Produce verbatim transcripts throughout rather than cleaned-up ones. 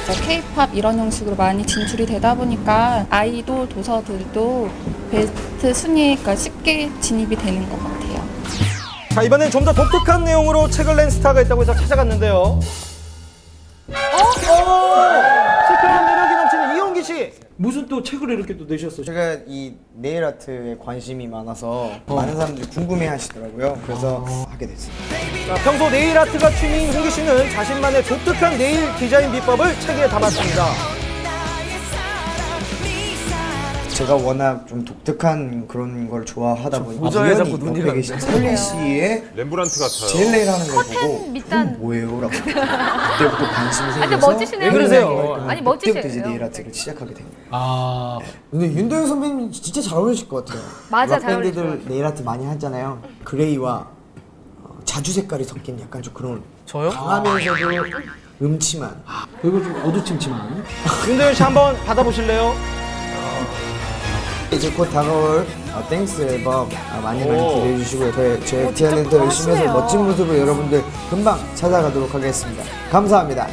케이팝 이런 형식으로 많이 진출이 되다 보니까 아이돌 도서들도 베스트 순위에 쉽게 진입이 되는 것 같아요. 자, 이번엔 좀 더 독특한 내용으로 책을 낸 스타가 있다고 해서 찾아갔는데요. 어? 시크한 매력이 넘치는 이용기 씨! 무슨 또 책을 이렇게 또 내셨어요? 제가 이 네일 아트에 관심이 많아서 어. 많은 사람들이 궁금해 하시더라고요. 그래서 아. 하게 됐습니다. 자, 평소 네일 아트가 취미인 홍기 씨는 자신만의 독특한 네일 디자인 비법을 책에 담았습니다. 제가 워낙 좀 독특한 그런 걸 좋아하다 보니까 모자에 자꾸 눈이 옆에 계신 설리 씨의 렘브란트 같아요. 제일 네일 하는 걸 보고 밑단 뭐예요? 라고 그때부터 관심이 생겨서 근데 멋지시네요. 왜 그러세요? 아니 멋지세요. 그때부터 이제 네일 아트를 시작하게 된 거예요. 아, 근데 윤도현 선배님 진짜 잘 어울리실 것 같아요. 맞아, 잘 어울리실 것 밴드들 같아요. 네일 아트 많이 하잖아요. 그레이와 어, 자주 색깔이 섞인 약간 좀 그런 저요? 강하면서도 음침한 그리고 좀 어두침침한 윤도현 씨 한번 받아보실래요? 이제 곧 다가올 어, 땡스 앨범 어, 많이 많이 기대해 주시고요. 제, 제 탤런트 열심히 해서 멋진 모습으로 여러분들 금방 찾아가도록 하겠습니다. 감사합니다.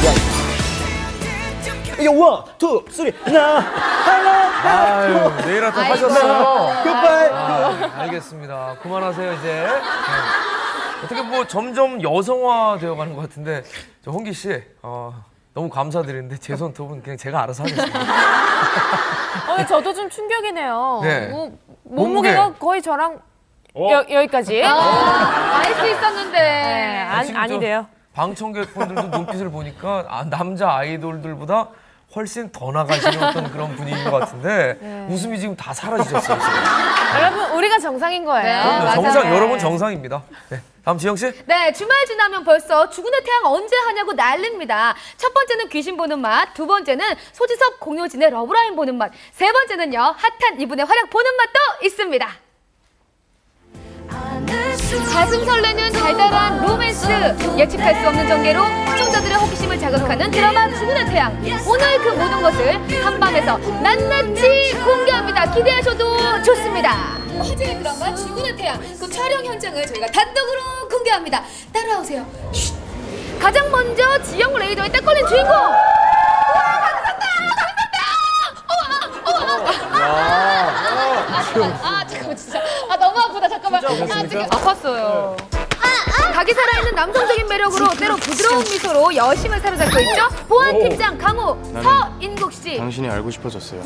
이게 원, 투, 쓰리, 나, 하나, 아유, 네일 아트 하셨어요. 굿바이. 아, 알겠습니다. 그만하세요, 이제. 네. 어떻게 뭐 점점 여성화 되어 가는 것 같은데, 저 홍기 씨, 어, 너무 감사드리는데 제 손톱은 그냥 제가 알아서 하겠습니다. 어, 저도 좀 충격이네요. 네. 뭐, 몸무게가 몸무게. 거의 저랑 어? 여, 여기까지. 아, 알 수 있었는데. 네, 아, 아니, 지금 저 아니래요. 방청객분들도 눈빛을 보니까 아, 남자 아이돌들보다 훨씬 더 나가시는 어떤 그런 분위기인 것 같은데 네. 웃음이 지금 다 사라지셨어요. 지금. 여러분, 우리가 정상인 거예요. 그럼요, 맞아요. 정상, 네. 여러분 정상입니다. 네. 다음 지영 씨. 네, 주말 지나면 벌써 죽은의 태양 언제 하냐고 난립니다. 첫 번째는 귀신 보는 맛, 두 번째는 소지섭 공효진의 러브라인 보는 맛, 세 번째는요, 핫한 이분의 활약 보는 맛도 있습니다. 가슴 설레는 달달한 로맨스, 예측할 수 없는 전개로 시청자들의 호기심을 자극하는 드라마 죽은의 태양. 오늘 그 모든 것을 한밤에서 낱낱이 공개합니다. 기대하셔도 좋습니다. 화제의 드라마 죽은의 태양, 그 촬영 현장을 저희가 단독으로 공개합니다. 따라오세요. 쉿. 가장 먼저 지영 레이더에 딱 걸린 주인공. 우와, 가졌다! 가졌다! 우와! 우와! 아, 잠깐만 진짜. 아, 너무 아프다. 잠깐만. 아, 지금 아팠어요. 닭이 살아있는 남성적인 매력으로 때로 부드러운 미소로 여심을 사로잡고 있죠. 보안팀장 강호 서인국 씨. 당신이 알고 싶어졌어요.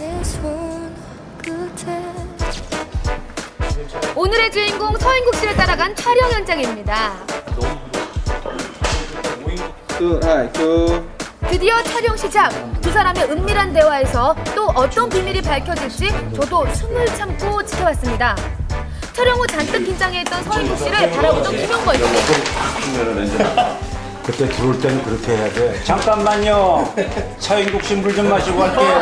오늘의 주인공 서인국 씨를 따라간 촬영 현장입니다. 드디어 촬영 시작. 두 사람의 은밀한 대화에서 또 어떤 비밀이 밝혀질지 저도 숨을 참고 지켜봤습니다. 촬영 후 잔뜩 긴장해있던 서인국 씨를 바라보던 김용건 씨. 그때 들어올 때는 그렇게 해야 돼. 잠깐만요. 서인국 씨 물 좀 마시고 갈게요.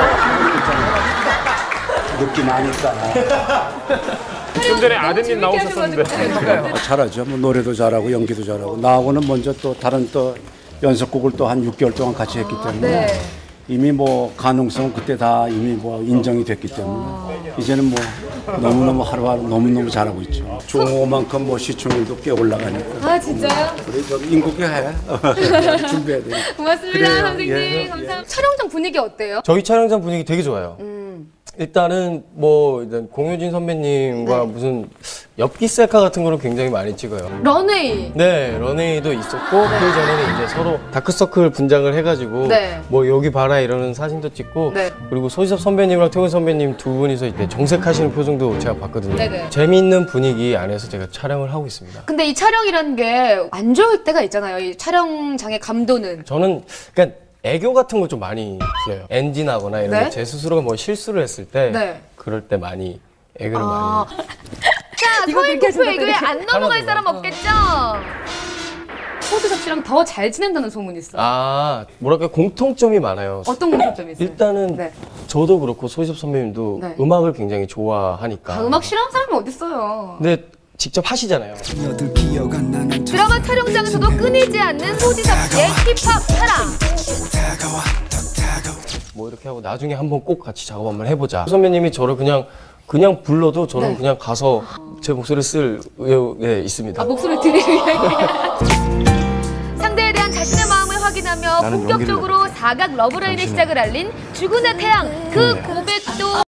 느낌 아니까. 좀 전에 아드님 나오셨었는데. 아, 잘하죠. 뭐 노래도 잘하고 연기도 잘하고. 나하고는 먼저 또 다른 또 연습곡을 또 한 육 개월 동안 같이 했기 때문에 네. 이미 뭐 가능성은 그때 다 이미 뭐 인정이 됐기 때문에 이제는 뭐 너무너무 하루하루 너무너무 잘하고 있죠. 종호만큼 뭐 시청률도 꽤 올라가니까. 아, 진짜요? 우리 저 인국에 해. 준비해야 돼. 고맙습니다, 그래요. 선생님. 예, 감사합니다. 촬영장 분위기 어때요? 저희 촬영장 분위기 되게 좋아요. 음. 일단은 뭐 일단 공효진 선배님과 네. 무슨 엽기 셀카 같은 거를 굉장히 많이 찍어요. 런웨이. 네, 런웨이도 있었고 그 전에는 이제 서로 다크서클 분장을 해가지고 네. 뭐 여기 봐라 이러는 사진도 찍고 네. 그리고 소지섭 선배님이랑 태훈 선배님 두 분이서 이때 정색하시는 표정도 제가 봤거든요. 네네. 재미있는 분위기 안에서 제가 촬영을 하고 있습니다. 근데 이 촬영이라는 게 안 좋을 때가 있잖아요. 이 촬영장의 감도는. 저는 그러니까 애교 같은 걸 좀 많이 부려요. 엔진하거나 이런 네? 거 제 스스로가 뭐 실수를 했을 때 네. 그럴 때 많이 애교를 아. 많이. 자, 서인국 애교에 안 넘어갈 사람 없겠죠? 소지섭 씨랑 더 잘 지낸다는 소문이 있어요. 아, 뭐랄까 공통점이 많아요. 어떤 공통점이 있어요? 일단은 네. 저도 그렇고 소지섭 선배님도 네. 음악을 굉장히 좋아하니까. 아, 음악 싫어하는 사람이 어딨어요. 근데 직접 하시잖아요. 드라마 촬영장에서도 끊이지 않는 소지섭 씨의 힙합 사랑. 뭐 이렇게 하고 나중에 한번 꼭 같이 작업 한번 해보자. 선배님이 저를 그냥 그냥 불러도 저는 네. 그냥 가서 제 목소리를 쓸 의욕에 있습니다. 아, 목소리 들리기 위해. 상대에 대한 자신의 마음을 확인하며 본격적으로 사각 러브라인의 시작을 알린 죽은의 태양. 그 고백도